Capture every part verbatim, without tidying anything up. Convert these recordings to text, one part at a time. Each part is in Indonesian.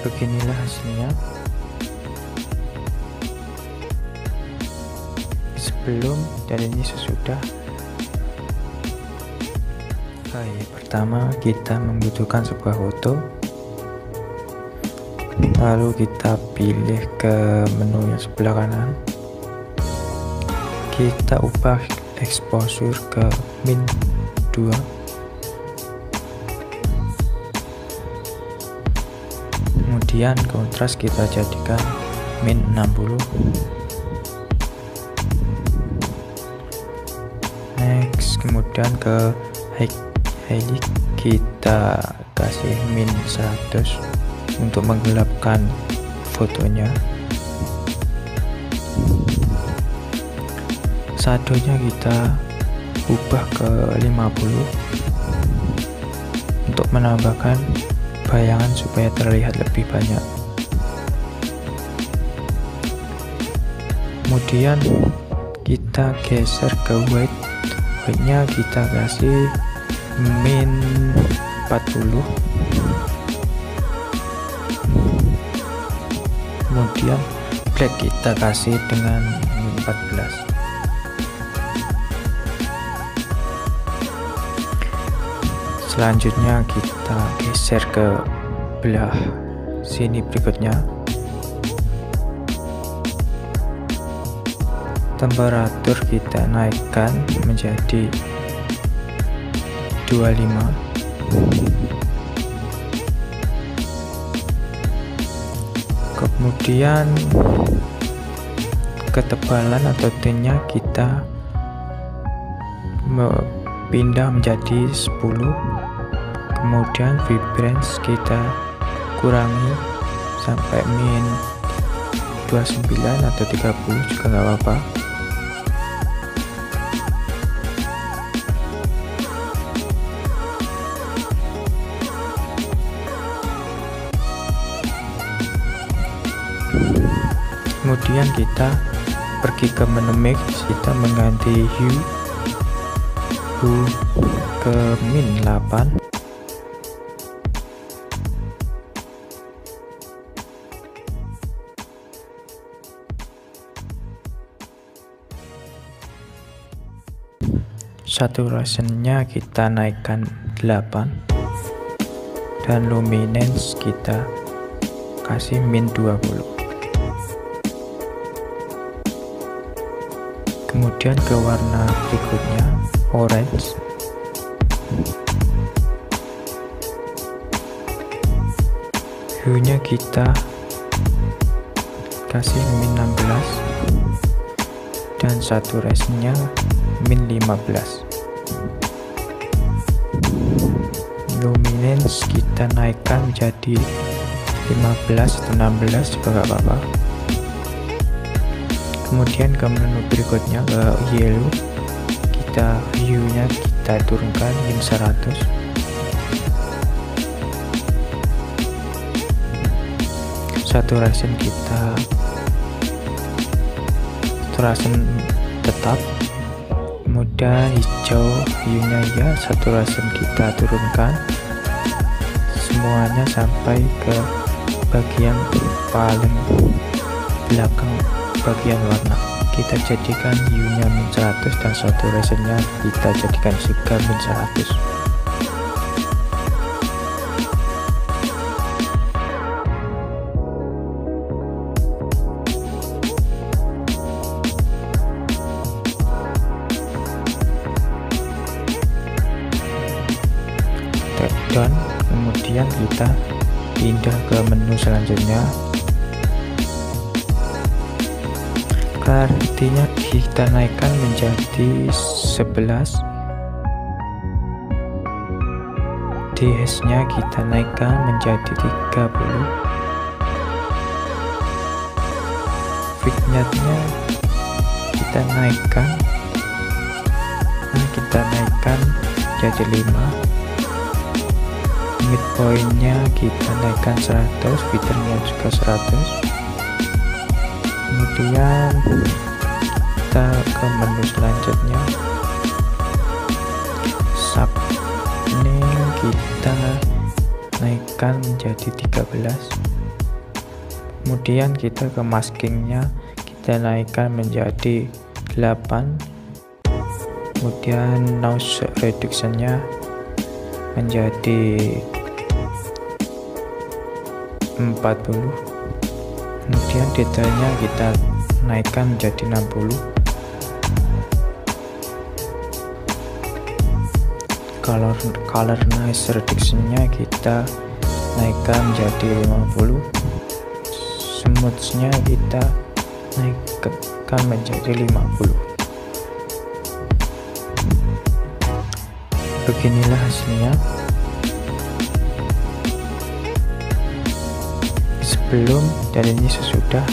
Beginilah hasilnya sebelum dan ini sesudah. Baik, pertama kita membutuhkan sebuah foto, lalu kita pilih ke menu yang sebelah kanan, kita ubah exposure ke min dua, kemudian kontras kita jadikan min enam puluh. Next, kemudian ke highlight kita kasih min seratus untuk menggelapkan fotonya. Shadownya kita ubah ke lima puluh untuk menambahkan bayangan supaya terlihat lebih banyak. Kemudian kita geser ke white, white nya kita kasih min empat puluh, kemudian black kita kasih dengan min empat belas. Selanjutnya kita geser ke belah sini berikutnya. Temperatur kita naikkan menjadi dua puluh lima. Kemudian ketebalan atau tone-nya kita pindah menjadi sepuluh. Kemudian vibrance kita kurangi sampai min dua puluh sembilan atau tiga puluh juga nggak apa-apa. Kemudian kita pergi ke menu mix, kita mengganti hue hue ke min delapan. Saturation-nya kita naikkan delapan dan luminance kita kasih min dua puluh. Kemudian ke warna berikutnya, orange. Hue-nya kita kasih min enam belas dan saturation-nya min lima belas. Luminance kita naikkan menjadi lima belas atau enam belas juga gak apa-apa. Kemudian ke menu berikutnya, ke yellow, kita hue-nya kita turunkan min seratus. Saturation kita saturation tetap. Kemudian hijau hue-nya ya, saturation kita turunkan semuanya sampai ke bagian paling belakang bagian warna. Kita jadikan hue-nya min seratus dan saturation-nya kita jadikan juga min seratus. Tap down, kemudian kita pindah ke menu selanjutnya. Clarity-nya kita naikkan menjadi sebelas. D H-nya kita naikkan menjadi tiga puluh. Vignette-nya kita naikkan nah, kita naikkan jadi lima. Midpoint-nya kita naikkan seratus, feeder-nya juga seratus. Kemudian kita ke menu selanjutnya, sub ini kita naikkan menjadi tiga belas. Kemudian kita ke maskingnya, kita naikkan menjadi delapan. Kemudian noise reductionnya menjadi empat puluh. Kemudian detailnya kita naikkan menjadi enam puluh. Color color noise reductionnya kita naikkan menjadi lima puluh. Smoothnya kita naikkan menjadi lima puluh. Beginilah hasilnya. Sebelum dan ini sesudah.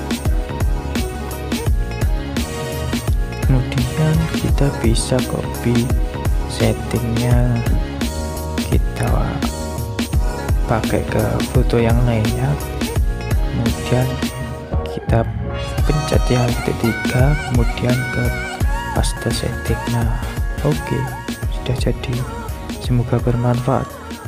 Kemudian kita bisa copy settingnya, kita pakai ke foto yang lainnya. Kemudian kita pencet yang ketiga, kemudian ke paste setting. Nah, oke, sudah jadi. Semoga bermanfaat.